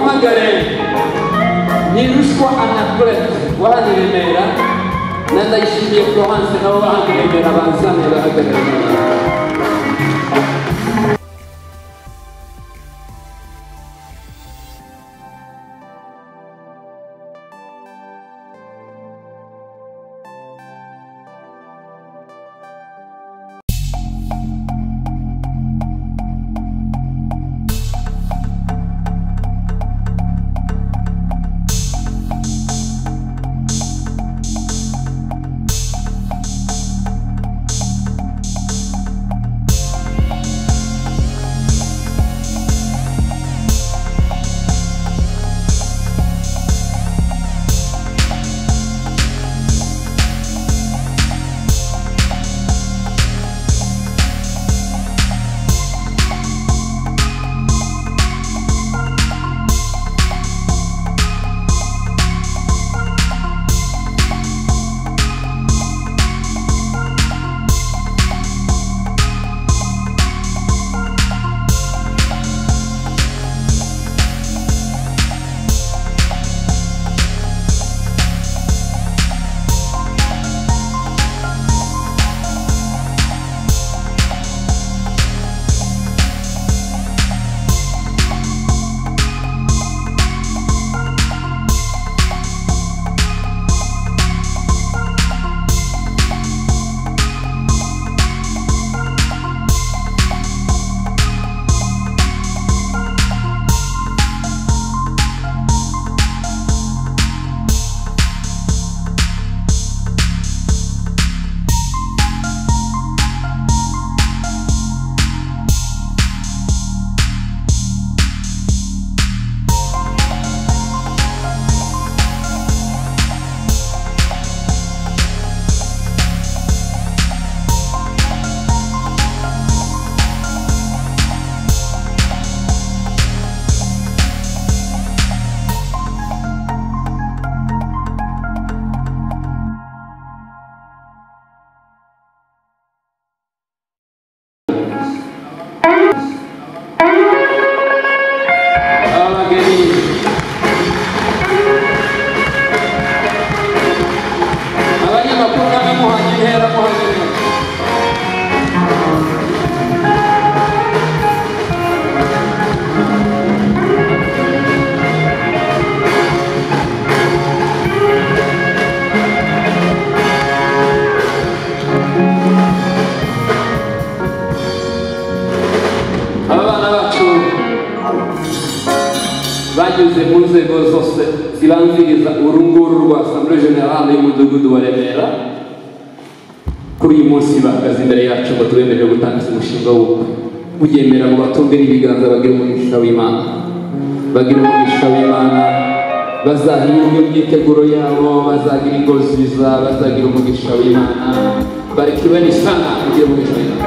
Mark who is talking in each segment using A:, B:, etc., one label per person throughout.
A: muhamagare Ntirushwa Anaclet wa hano i Remera na Ndayishimiye Florence nabo ba hano i Remera bazane bahagarariye.
B: bageze mu nzego zose zibanziriza urunguru rwa Assemblée Générale y'umudugudu wa Remera. Kuri uyu munsi bahagaze imbere yacu ngo tubemerere gutangiza umushinga w'ubukwe. Ugendera mu batunge n'ibiganza bagira umugisha w'Imana, bagira umugisha w'Imana, bazahirwe imyiteguro yabo, bazagira ingo nziza, bazagira umugisha w'Imana. Barikiwe n'Imana, kugira umugisha w'Imana.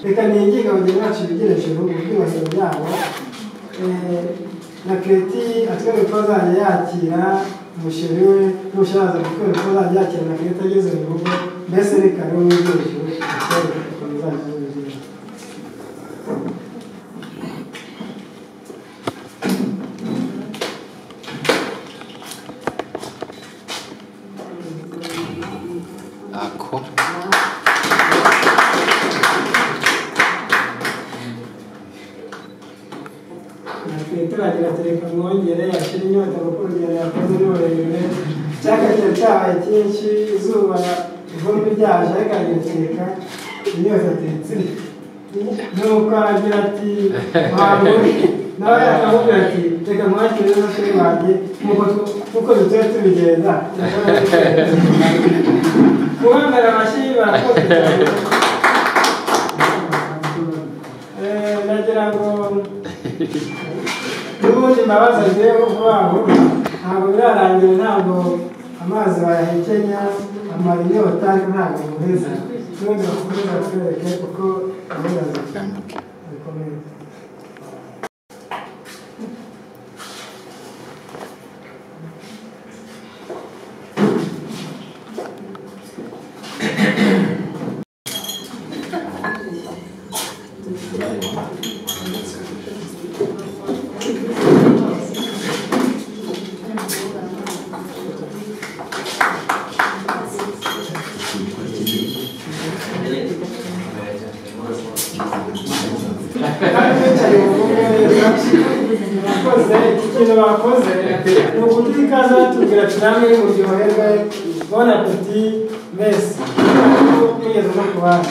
C: reka niyigiga abageni bacu bigereje ubu bwibahiro byabo na Kreti atwereka ko azajya yakira umusheri we n'usharaza gutwereka ko azajya yakira na Kreti ageze mu rugo mbese reka rero mwigereje atwereka ko bizajya bigira
D: ako
C: turagira tereka mwongere yashira inyota kuko urugendo yakoze n'uburebure cyakajya cyabaye cyinshi izuba ivumbi ryaje ariko agira inyota atetse nuko aragira ati mwabure nawe akamubwira ati reka mwakire n'abasore banjye nk'uko dutuye tubigenza guhamara amashyi barakoze cyane nagira ngo n'ubundi mbabaza rero vuba vuba ntabwo birarangira ntabwo amazi bayahekenya amara inyota ariko ntabwo amuheza n'ubundi bakomeza batwereke uko gahunda zikomeye ikintu bakoze ni ukugira ikaze batubwira tunamwe muryoherwe bon appétit mbese tugeze no ku bandi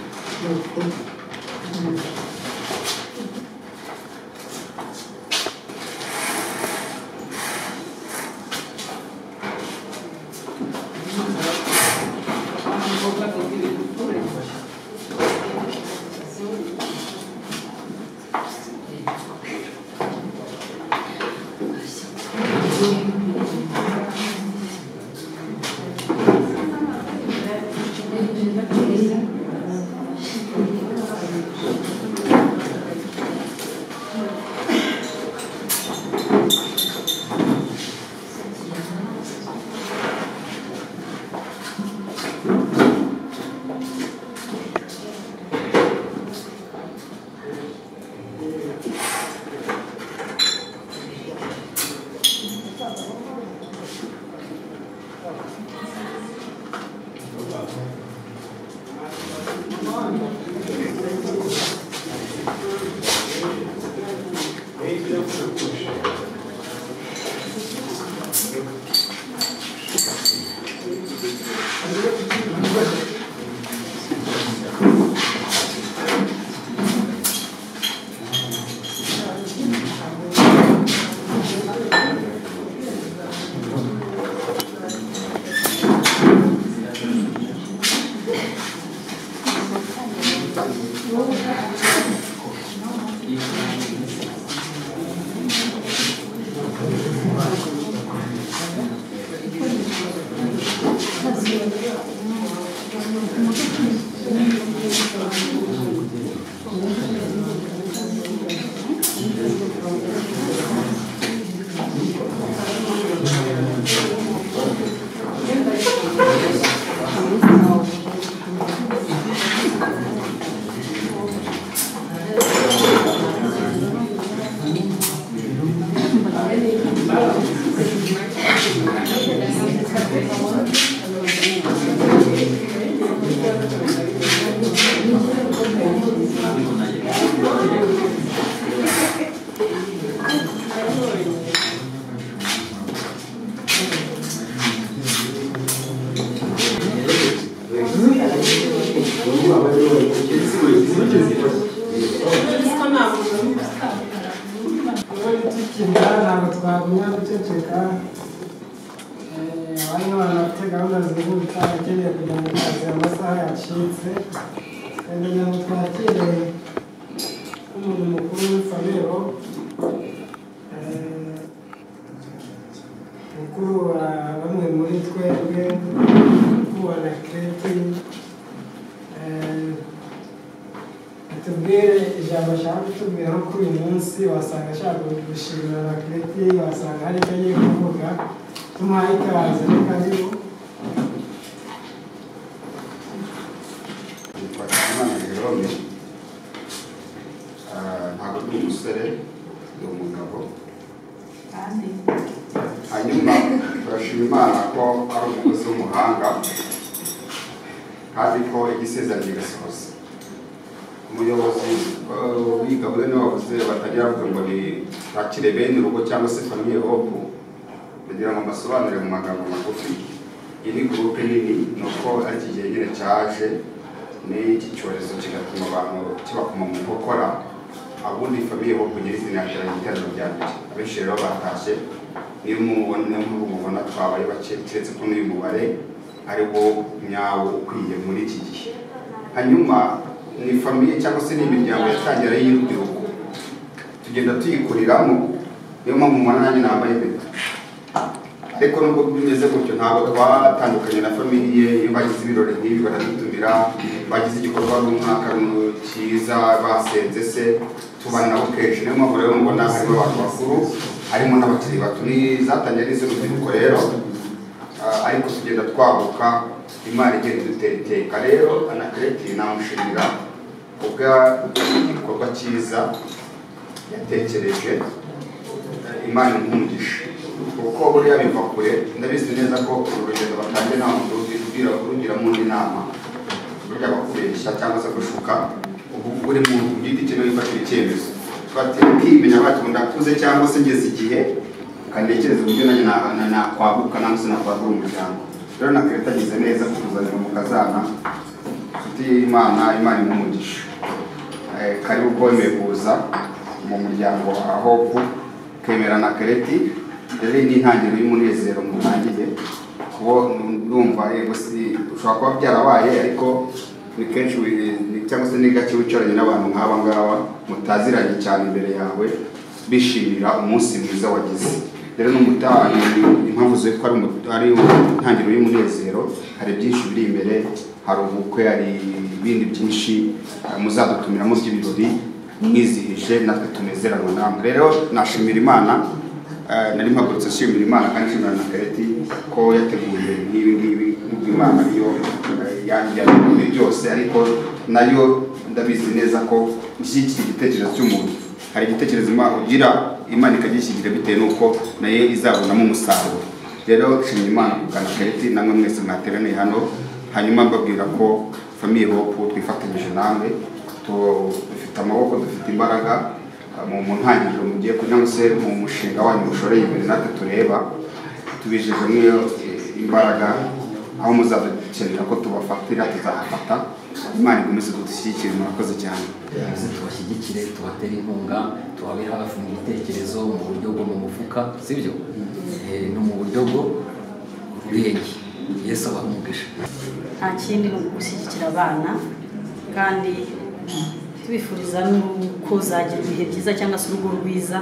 C: ntabwo twagumya guceceka abandi bana bafite gahunda zihuta bakeneye kujya mu kazi amasaha yacitse kugira ngo twakire umuntu mukuru w'ifabero mukuru wa bamwe muri twebwe mukuru wa na Kreti atubwire ijambo ashaka kutubwira no kuri uyu munsi, wasanga ashaka gushimira na Kreti, wasanga hari icyo agiye kuvuga, tumuhaye ikaze. Reka rero
E: ntabwo ndi umusore, ndi umugabo. Hanyuma turashima Imana ko ari umukozi w'umuhanga kandi ko igisezerano kigasohoza. Umuyobozi w'igaburo niwe wavuze batagira bavuga ngo ni bakire bene urugo cyangwa se famiye hope, kugira ngo mbasobanurire mu magambo magufi. Iyi ni gurupe nini, ni uko ari iki gihe nyine cyaje n'iki cyorezo kigatuma abantu kibakoma mu nkokora. Abundi famiye hope nyirizina yateranye iterano rya mbere, abenshi rero batashye. Niyo mubona twabaye bake, keretse ko n'uyu mubare ari wo nyawo ukwiye muri iki gihe. Hanyuma ni famiye cyangwa se n'imiryango yatangira y'urubyiruko, tugenda tuyikuriramo. Niyo mpamvu umwana nanjye nambaye impeta. Ariko nubwo bimeze gutyo, ntabwo twatandukanye na famiye. Iyo bagize ibirori nk'ibi baradutumira, bagize igikorwa runaka cyiza, basenze se tubana nabo kenshi. Niyo mpamvu rero mubona harimo abantu bakuru, harimo n'abakiri bato. Ni zatangiye n'iz'urubyiruko rero, ariko tugenda twaguka, Imana igenda idutera iteka. Rero Anakreti namushimira igikorwa cyiza yatekereje, Imana nk'umugisha, kuko buriya biva kure. Ndabizi neza ko urugendo batangiye nta muntu urugira mu ndi nama, burya bakubeshya cyangwa se gushuka. Ubu uri muntu ku giti cye niwe wifatira icyemezo. Twimenya bati ndakuze cyangwa se ngeze igihe kandekereza uburyo nanjye nakwaguka nangwa se nakwagura umuryango. Rero Anakreti agize neza kutuzanira umukazana nshuti y'Imana, Imana imumugisha. Karibu bwemeye kuza mu muryango wa Hope, kemera Anakreti. Rero ni intangiriro y'umunezero mutangiye kubo ndumva. Yego si ushobora kuba byarabaye, ariko ni kenshi cyangwa se ni gake wicaranye n'abantu nk'aba ngaba mutaziranye cyane imbere yawe, bishimira umunsi mwiza wagize. Rero n'umutani impamvu zo ko ari intangiriro y'umunezero. Hari byinshi biri imbere, hari ubukwe, hari ibindi byinshi muzadutumiramo by'ibirori mwizihije, natwe tunezeranwa namwe. Rero nashimira Imana, nari mpagurutse nshimira Imana kandi nshimira Anakreti ko yateguye n'ibi ngibi. Nubwo Imana iyo yanjyanye byose, ariko nayo ndabizi neza ko ishyigikira igitekerezo cy'umuntu. Hari igitekerezo ugira, Imana ikagishyigikira bitewe n'uko nayo izabonamo umusaruro. Rero nshimira Imana ku Anakreti, namwe mwese mwateraniye hano. Hanyuma mbabwira ko famiye Hope twifatanyije namwe, dufite amaboko, dufite imbaraga mu ntangiriro mugiye kugira se mu mushinga wanyu mushoreye imbere. Natwe tureba tubijeje mwiyo imbaraga, aho muzadukenera ko tubafatira tuzahafata. Imana igomeze kudushyigikira. Murakoze cyane.
F: Tubashyigikire, tubatere inkunga, tubabe hafi mu bitekerezo, mu buryo bwo mu mufuka, sibyo? No mu buryo bwo ubwenge. Yesu abaha umugisha.
G: Nta kindi ni gushyigikira abana, kandi tubifuriza nuko zagira ibihe byiza cyangwa se urugo rwiza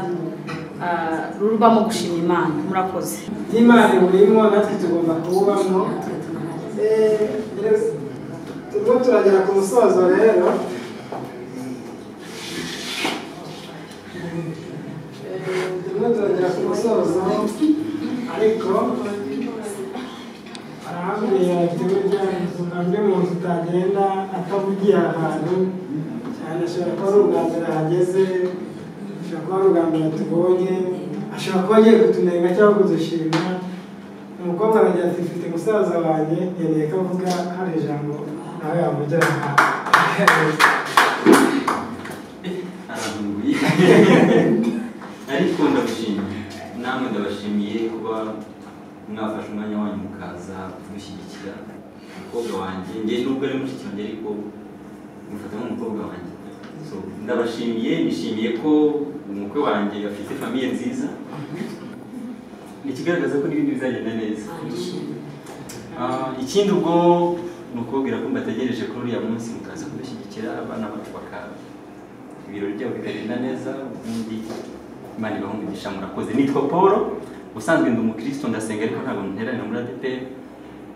G: rurubamo gushima Imana. Murakoze.
C: Imana urimo, natwe tugomba kuwubamo. Turimo turagera ku musozo rero. Turimo turagera ku musozo, ariko arahambiriye ati burya undi muntu utagenda atavugiye ahantu cyane. Ashobora kuba ari ubwa mbere ahageze, ashobora kuba ari ubwa mbere tubonye, ashobora kuba agiye kutunenga cyangwa kudushima. Umukobwa aragira ati mfite musaza wanjye, nkeneye ko avuga hari ijambo nawe yamugera
H: ariko ndabashimiye, namwe ndabashimiye kuba mwafashe umwanya wanyu mukaza kumushyigikira umukobwa wanjye. Njye nubwo ari mushiki wanjye, ariko mufata nk'umukobwa wanjye. Ndabashimiye, nishimiye ko umukwe wanjye afite famiye nziza, ni ikigaragaza ko n'ibindi bizagenda neza. Ikindi ubwo ni ukubabwira ko mbategereje kuri uriya munsi mukaza kudushyigikira, abana bacu ibirori byabo bikagenda neza. Ubundi Imana ibahe umugisha. Murakoze. Nitwa Paul, usanzwe ndi umukristo, ndasenga ariko ntabwo nteranira muri ADEPR.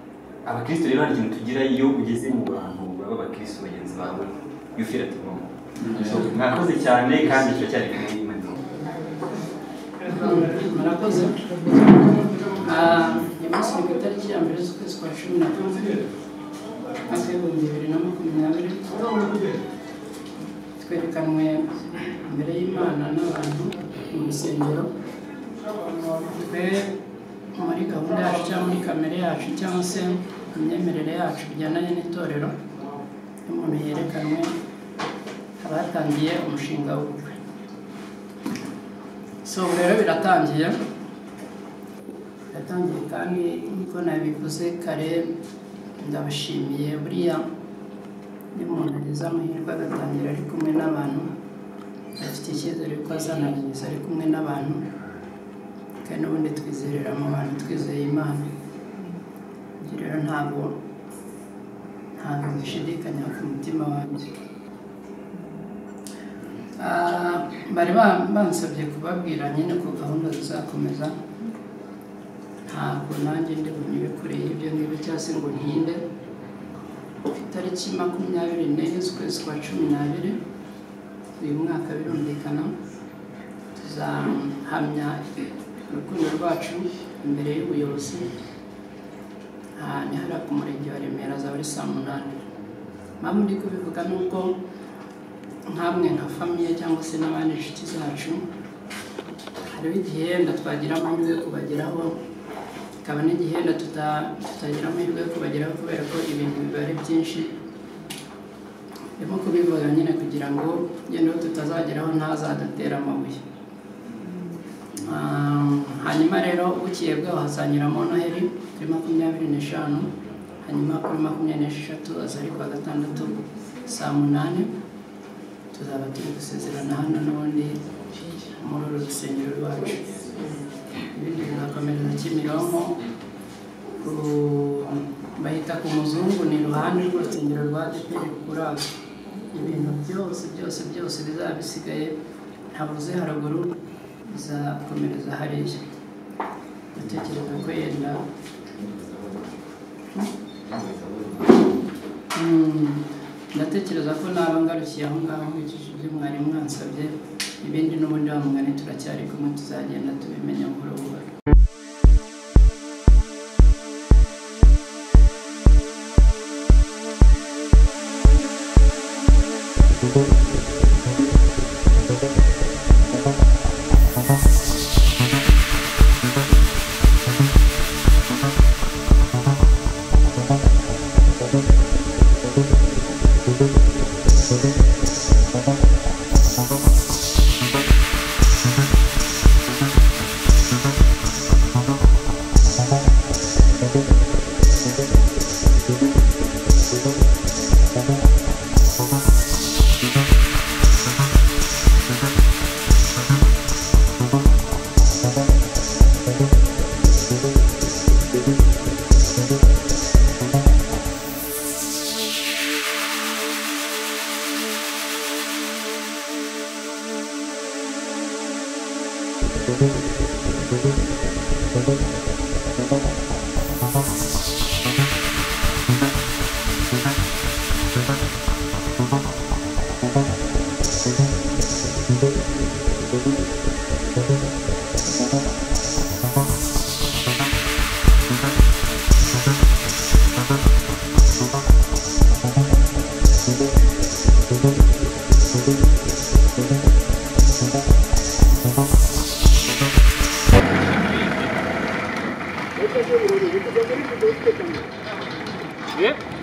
H: Abakristo rero hari ikintu tugira iyo ugeze mu bantu baba abakristo bagenzi bawe, you feel at home. mwakoze cyane kandi turacyari kumwe n'Imana.
I: Murakoze. Uyu munsi ni ku itariki ya mbere z'ukwezi kwa 11 mwaka w'2020 twerekanwe imbere y'Imana n'abantu mu rusengero. Twe muri gahunda yacu cyangwa muri kamere yacu cyangwa se imyemerere yacu bijyananye n'itorero, umuntu yerekanwe abatangiye umushinga w'ubukwe. So rero biratangiye kandi niko nabivuze kare, ndabashimiye. Buriya ni umuntu ageze amahirwe agatangira ari kumwe n'abantu, afite icyizere ko azanarangiza ari kumwe n'abantu, kandi n'ubundi twizerera mu bantu, twizeye Imana. Rero ntabwo bishidikanya ku mutima wanjye. Bari bansabye kubabwira nyine ko gahunda zizakomeza, ntabwo nanjye ndi bunyure kure y'ibyo ngibyo cyangwa se ngo ntinde. Ku itariki 24 z'ukwezi kwa 12 uyu mwaka birumvikana tuzahamya urukundo rwacu imbere y'ubuyobozi hariya ku murenge wa Remera, azaba ari saa 8. Mpamvu ndi kubivuga nuko nkamwe nka famiye cyangwa se n'abandi inshuti zacu, hariho igihe wenda twagira amahirwe yo kubageraho, hakaba n'igihe wenda tutagira amahirwe yo kubageraho kubera ko ibintu biba ari byinshi. Ndimo kubivuga nyine kugira ngo yewe tutazageraho ntazadatera amabuye. Hanyuma rero bukiye bwaho hazanyuramo Noheli kuri 25, hanyuma kuri 26 aza ari kwa gatandatu saa 8 tuzaba turi gusezerana hano n'ubundi muri uru rusengero rwacu. Ibindi bizakomereza Kimironko, bahita ku Muzungu, ni iruhande rw'urusengero rwa ADEPR Rukurazo. Ibintu byose bizaba bisigaye ntabuze haruguru bizakomereza hariya. Ndatekereza ko yenda ndatekereza ko naba ngarukiye aho ngaho nkurikije ibyo mwari mwansabye. Ibindi n'ubundi wa mugani turacyari kumwe, tuzagenda tubimenya buhoro buhoro.
A: Yeah.